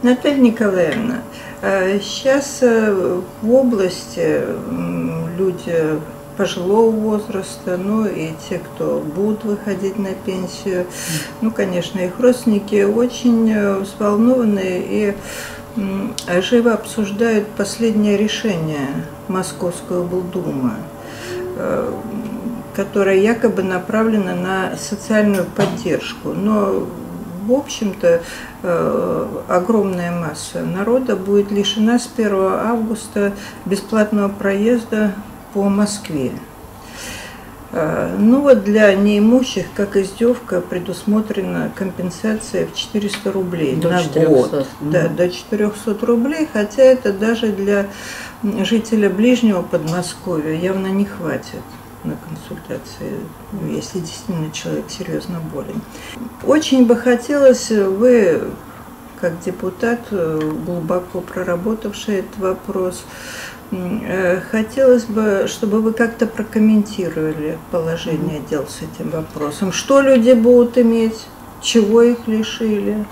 Наталья Николаевна, сейчас в области люди пожилого возраста, ну и те, кто будут выходить на пенсию, ну, конечно, их родственники очень взволнованы и живо обсуждают последнее решение Московского облдума, которое якобы направлено на социальную поддержку. Но, в общем-то, огромная масса народа будет лишена с 1 августа бесплатного проезда по Москве. Ну вот для неимущих, как издевка, предусмотрена компенсация в 400 рублей на год. Да, до 400 рублей, хотя это даже для жителя ближнего Подмосковья явно не хватит на консультации, если действительно человек серьезно болен. Очень бы хотелось, вы, как депутат, глубоко проработавший этот вопрос, хотелось бы, чтобы вы как-то прокомментировали положение дел с этим вопросом. Что люди будут иметь, чего их лишили?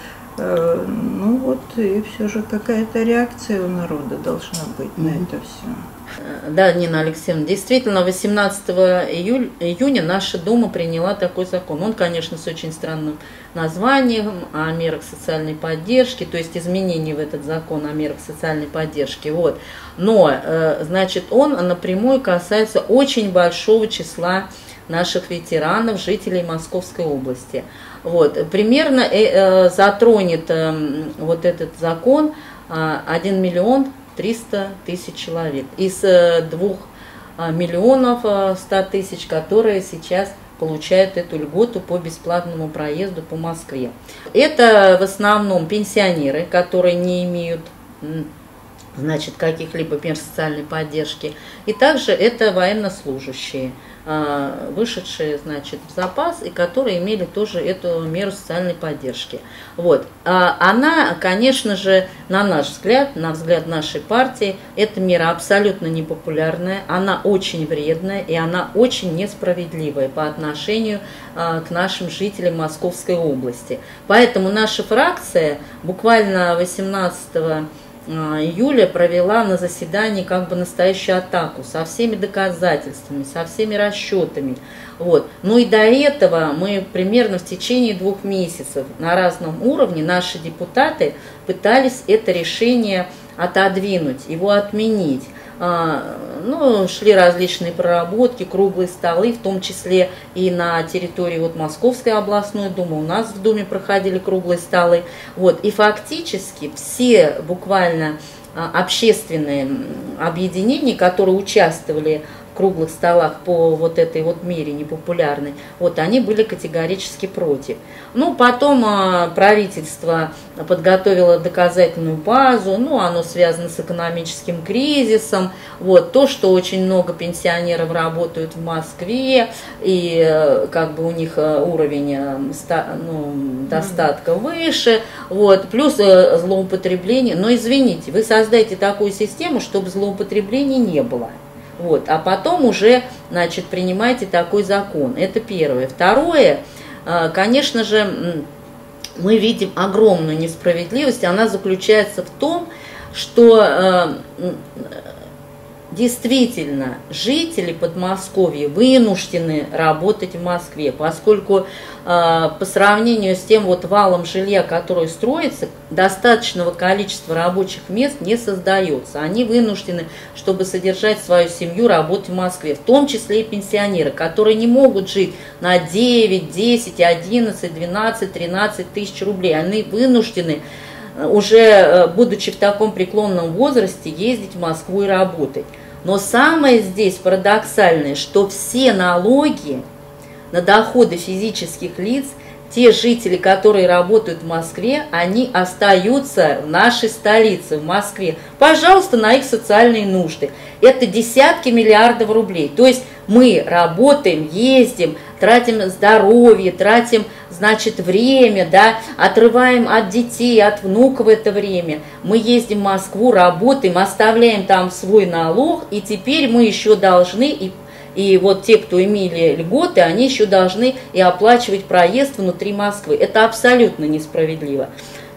Ну вот, и все же какая-то реакция у народа должна быть на это все. Да, Нина Алексеевна, действительно, 18 июня наша Дума приняла такой закон. Он, конечно, с очень странным названием о мерах социальной поддержки, то есть изменений в этот закон о мерах социальной поддержки. Вот. Но, значит, он напрямую касается очень большого числа наших ветеранов, жителей Московской области. Вот. Примерно затронет вот этот закон 1 миллион 300 тысяч человек из 2 миллионов 100 тысяч, которые сейчас получают эту льготу по бесплатному проезду по Москве. Это в основном пенсионеры, которые не имеют, значит, каких-либо мер социальной поддержки, и также это военнослужащие, вышедшие, значит, в запас и которые имели тоже эту меру социальной поддержки. Вот. Она, конечно же, на наш взгляд, на взгляд нашей партии, эта мера абсолютно непопулярная, она очень вредная и она очень несправедливая по отношению к нашим жителям Московской области. Поэтому наша фракция буквально 18 июля провела на заседании как бы настоящую атаку со всеми доказательствами, со всеми расчетами. Вот. Ну и до этого мы примерно в течение 2 месяцев на разном уровне наши депутаты пытались это решение отодвинуть, его отменить. Ну, шли различные проработки, круглые столы, в том числе и на территории вот Московской областной думы, у нас в Думе проходили круглые столы. Вот, и фактически все буквально общественные объединения, которые участвовали в круглых столах по вот этой вот мере непопулярной, вот они были категорически против. Ну, потом правительство подготовило доказательную базу, ну, оно связано с экономическим кризисом, вот, то, что очень много пенсионеров работают в Москве, и как бы у них уровень достатка выше, вот, плюс злоупотребление, но извините, вы создаете такую систему, чтобы злоупотреблений не было. Вот, а потом уже, значит, принимайте такой закон. Это первое. Второе, конечно же, мы видим огромную несправедливость. Она заключается в том, что действительно жители Подмосковья вынуждены работать в Москве, поскольку по сравнению с тем вот валом жилья, который строится, достаточного количества рабочих мест не создается. Они вынуждены, чтобы содержать свою семью, работать в Москве, в том числе и пенсионеры, которые не могут жить на 9, 10, 11, 12, 13 тысяч рублей. Они вынуждены, уже будучи в таком преклонном возрасте, ездить в Москву и работать. Но самое здесь парадоксальное, что все налоги на доходы физических лиц, те жители, которые работают в Москве, они остаются в нашей столице, в Москве. Пожалуйста, на их социальные нужды. Это десятки миллиардов рублей. То есть мы работаем, ездим, тратим здоровье, тратим, значит, время, да, отрываем от детей, от внуков это время. Мы ездим в Москву, работаем, оставляем там свой налог, и теперь мы еще должны, и вот те, кто имели льготы, они еще должны и оплачивать проезд внутри Москвы. Это абсолютно несправедливо.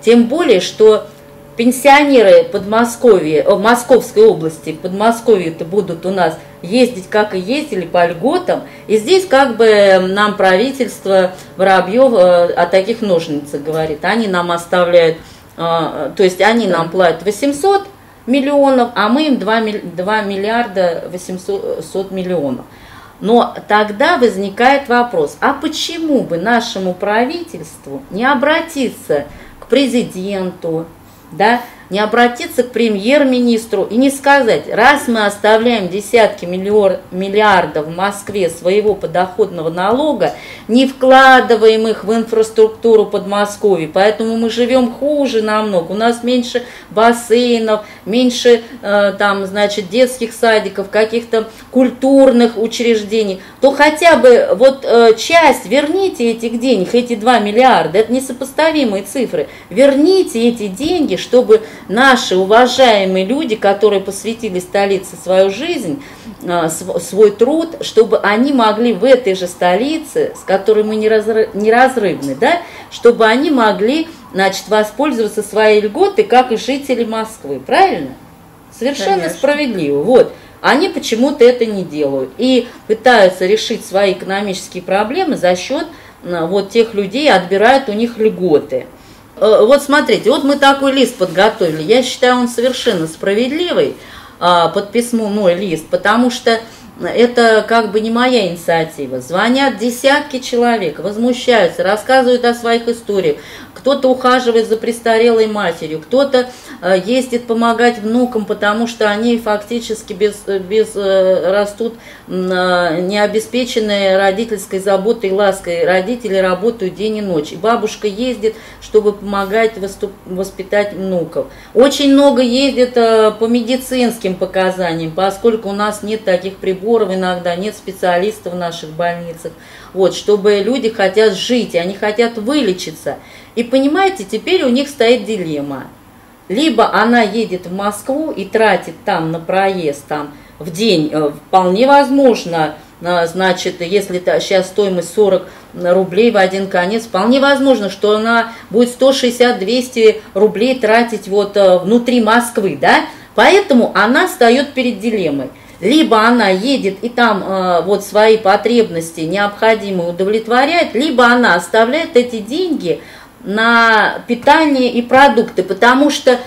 Тем более, что пенсионеры Подмосковья, Московской области, в Подмосковье-то будут у нас ездить, как и ездили, по льготам. И здесь как бы нам правительство Воробьев о таких ножницах говорит. Они нам оставляют, то есть они нам платят 800 миллионов, а мы им 2 миллиарда 800 миллионов. Но тогда возникает вопрос, а почему бы нашему правительству не обратиться к президенту, да, не обратиться к премьер-министру и не сказать, раз мы оставляем десятки миллиардов в Москве своего подоходного налога, не вкладываем их в инфраструктуру Подмосковья, поэтому мы живем хуже намного, у нас меньше бассейнов, меньше там, значит, детских садиков, каких-то культурных учреждений, то хотя бы вот часть, верните этих денег, эти 2 миллиарда, это несопоставимые цифры, верните эти деньги, чтобы наши уважаемые люди, которые посвятили столице свою жизнь, свой труд, чтобы они могли в этой же столице, с которой мы неразрывны, да, чтобы они могли, значит, воспользоваться своей льготой, как и жители Москвы, правильно? Совершенно Конечно. Справедливо. Вот. Они почему-то это не делают и пытаются решить свои экономические проблемы за счет вот тех людей, отбирают у них льготы. Вот смотрите, вот мы такой лист подготовили, я считаю, он совершенно справедливый, подписной лист, потому что это как бы не моя инициатива. Звонят десятки человек, возмущаются, рассказывают о своих историях. Кто-то ухаживает за престарелой матерью, кто-то ездит помогать внукам, потому что они фактически растут необеспеченные родительской заботой и лаской. Родители работают день и ночь. И бабушка ездит, чтобы помогать воспитать внуков. Очень много ездит по медицинским показаниям, поскольку у нас нет таких приборов иногда, нет специалистов в наших больницах. Вот, чтобы люди хотят жить, они хотят вылечиться. И понимаете, теперь у них стоит дилемма. Либо она едет в Москву и тратит там на проезд там, в день, вполне возможно, значит, если сейчас стоимость 40 рублей в один конец, вполне возможно, что она будет 160-200 рублей тратить вот внутри Москвы, да? Поэтому она встает перед дилеммой. Либо она едет и там вот свои потребности необходимые удовлетворяет, либо она оставляет эти деньги на питание и продукты, потому что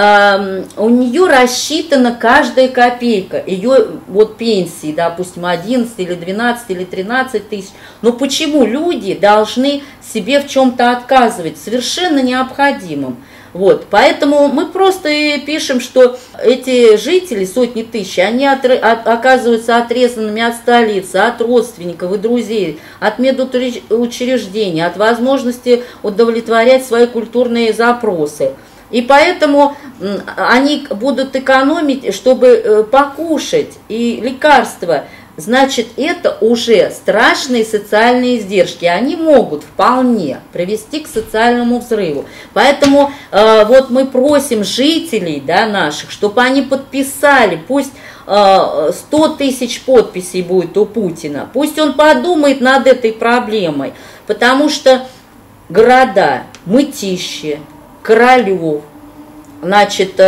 у нее рассчитана каждая копейка, ее вот пенсии, допустим, 11 или 12 или 13 тысяч. Но почему люди должны себе в чем-то отказывать, совершенно необходимым? Вот, поэтому мы просто и пишем, что эти жители, сотни тысяч, они оказываются отрезанными от столицы, от родственников и друзей, от медучреждений, от возможности удовлетворять свои культурные запросы. И поэтому они будут экономить, чтобы покушать и лекарства. Значит, это уже страшные социальные издержки. Они могут вполне привести к социальному взрыву. Поэтому вот мы просим жителей, да, наших, чтобы они подписали, пусть 100 тысяч подписей будет у Путина, пусть он подумает над этой проблемой, потому что города Мытищи, Королев, значит,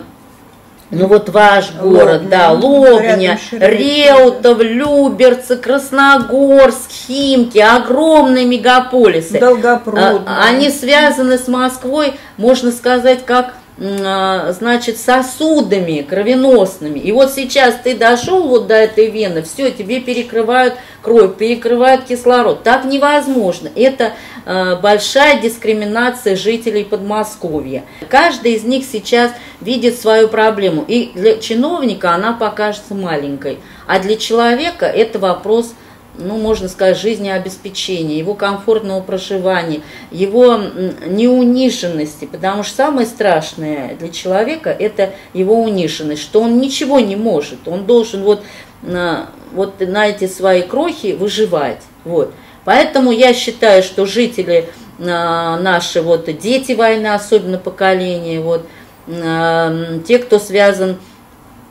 ну вот ваш город, Лобня, да, Лобня, Реутов, Люберцы, Красногорск, Химки, огромные мегаполисы. Долгопрудный. Они связаны с Москвой, можно сказать, как, значит, сосудами кровеносными. И вот сейчас ты дошел вот до этой вены, все, тебе перекрывают кровь, перекрывают кислород. Так невозможно. Это большая дискриминация жителей Подмосковья. Каждый из них сейчас видит свою проблему. И для чиновника она покажется маленькой. А для человека это вопрос, ну, можно сказать, жизнеобеспечения, его комфортного проживания, его неуниженности, потому что самое страшное для человека – это его униженность, что он ничего не может, он должен вот на эти свои крохи выживать. Вот. Поэтому я считаю, что жители наши, вот, дети войны, особенно поколение, вот, те, кто связан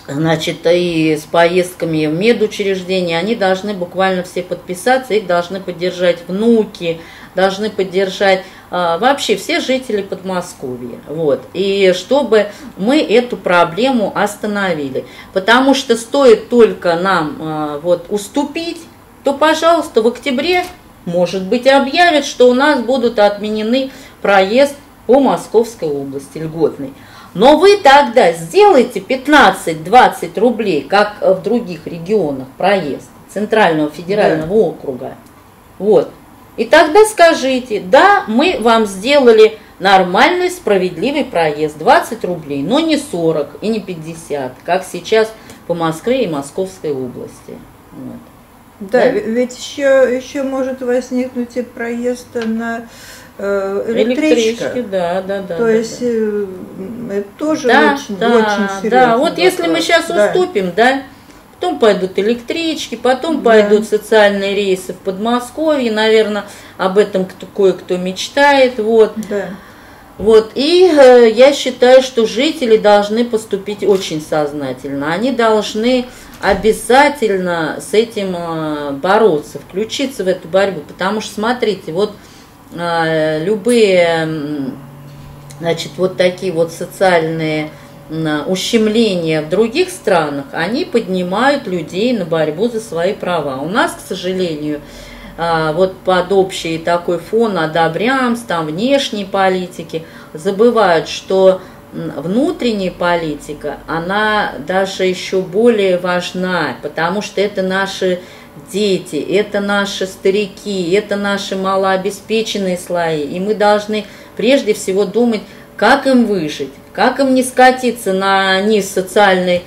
значит, и с поездками в медучреждения, они должны буквально все подписаться, их должны поддержать внуки, должны поддержать вообще все жители Подмосковья. Вот. И чтобы мы эту проблему остановили. Потому что стоит только нам вот уступить, то, пожалуйста, в октябре, может быть, объявят, что у нас будут отменены проезд по Московской области льготный. Но вы тогда сделайте 15-20 рублей, как в других регионах, проезд Центрального федерального округа. Вот. И тогда скажите, да, мы вам сделали нормальный, справедливый проезд, 20 рублей, но не 40 и не 50, как сейчас по Москве и Московской области. Вот. Да, ведь еще может возникнуть и проезд на электричке. Да. То есть это тоже очень серьезно. Да, вот если мы сейчас уступим, да, потом пойдут электрички, потом пойдут социальные рейсы в Подмосковье, наверное, об этом кое-кто мечтает, вот. Да. Вот, и я считаю, что жители должны поступить очень сознательно, они должны обязательно с этим бороться, включиться в эту борьбу, потому что, смотрите, вот любые, значит, вот такие вот социальные ущемления в других странах, они поднимают людей на борьбу за свои права. У нас, к сожалению, вот под общий такой фон одобрямств, там, внешней политики, забывают, что внутренняя политика, она даже еще более важна, потому что это наши дети, это наши старики, это наши малообеспеченные слои, и мы должны прежде всего думать, как им выжить, как им не скатиться на низ социальный,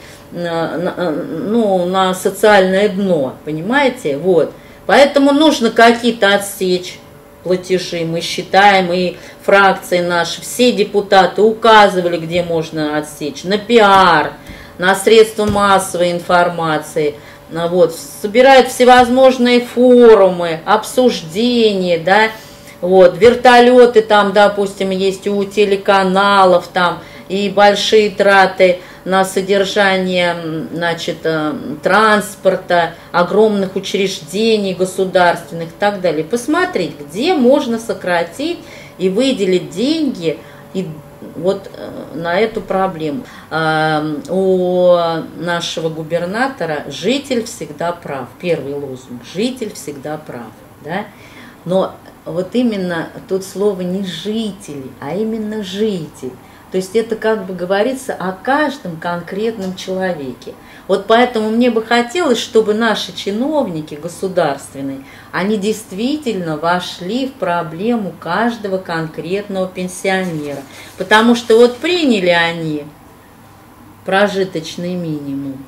на социальное дно, понимаете, вот. Поэтому нужно какие-то отсечь платежи, мы считаем, и фракции наши, все депутаты указывали, где можно отсечь, на пиар, на средства массовой информации, вот, собирают всевозможные форумы, обсуждения, да, вот, вертолеты там, допустим, есть у телеканалов, там, и большие траты на содержание, значит, транспорта, огромных учреждений государственных и так далее. Посмотреть, где можно сократить и выделить деньги и вот на эту проблему. У нашего губернатора «Житель всегда прав». Первый лозунг «Житель всегда прав». Да? Но вот именно тут слово не «жители», а именно «житель». То есть это как бы говорится о каждом конкретном человеке. Вот поэтому мне бы хотелось, чтобы наши чиновники государственные, они действительно вошли в проблему каждого конкретного пенсионера. Потому что вот приняли они прожиточный минимум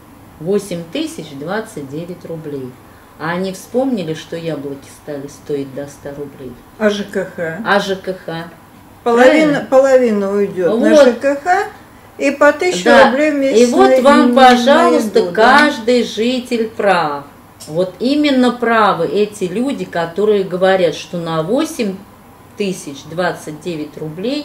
8029 рублей. А они вспомнили, что яблоки стали стоить до 100 рублей. А ЖКХ? А ЖКХ? Половина уйдет вот на ЖКХ и по 1000 рублей в месяц. И вот вам, пожалуйста, каждый житель прав. Вот именно правы эти люди, которые говорят, что на 8029 рублей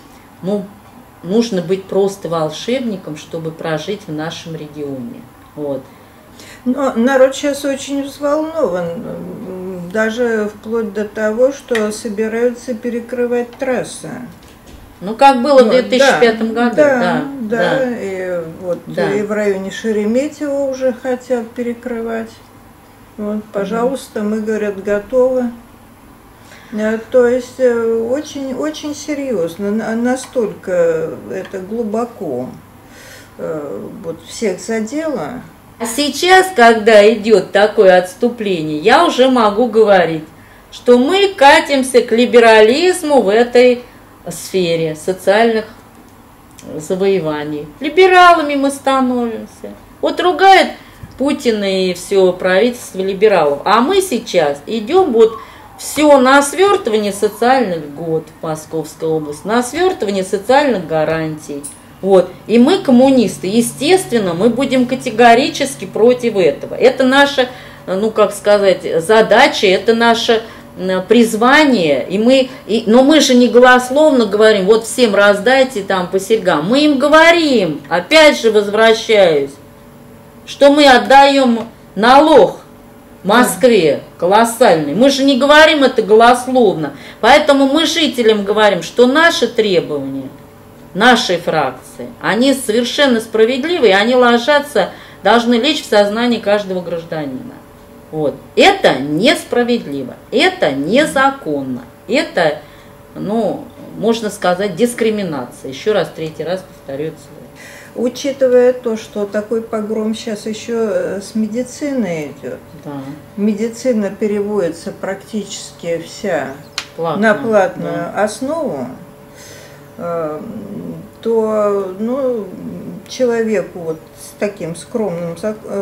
нужно быть просто волшебником, чтобы прожить в нашем регионе. Вот. Но народ сейчас очень взволнован, даже вплоть до того, что собираются перекрывать трассы. Ну, как было в 2005 году. Да. И, вот, и в районе Шереметьево уже хотят перекрывать. Вот, пожалуйста, мы, говорят, готовы. То есть очень серьезно, настолько это глубоко вот, всех задело. А сейчас, когда идет такое отступление, я уже могу говорить, что мы катимся к либерализму в этой сфере социальных завоеваний. Либералами мы становимся. Вот ругает Путин и все правительство либералов. А мы сейчас идем вот все на свертывание социальных льгот в Московской области, на свертывание социальных гарантий. Вот. И мы, коммунисты, естественно, мы будем категорически против этого. Это наша, ну как сказать, задача, это наше призвание. Но мы же не голословно говорим, вот всем раздайте там по серьгам. Мы им говорим, опять же возвращаюсь, что мы отдаем налог Москве колоссальный. Мы же не говорим это голословно. Поэтому мы жителям говорим, что наши требования, нашей фракции, они совершенно справедливы, и они должны лечь в сознании каждого гражданина. Вот. Это несправедливо, это незаконно, это, ну, можно сказать, дискриминация. Еще раз, третий раз повторю это слово. Учитывая то, что такой погром сейчас еще с медициной идет, да. Медицина переводится практически вся на платную основу, то, ну, человеку вот с таким скромным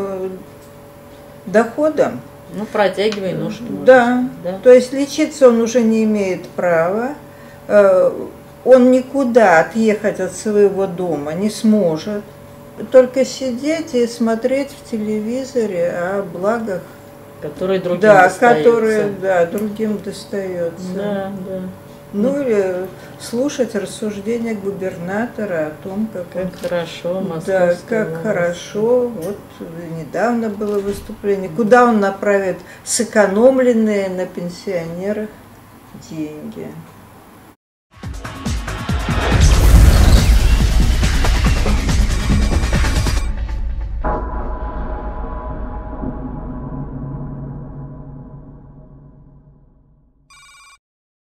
доходом, ну, протягивай ножку. Да, то есть лечиться он уже не имеет права. Он никуда отъехать от своего дома не сможет, только сидеть и смотреть в телевизоре о благах, которые другим достаются. Другим достается. Да. Ну или слушать рассуждения губернатора о том, как хорошо, как хорошо. Вот недавно было выступление, куда он направит сэкономленные на пенсионерах деньги.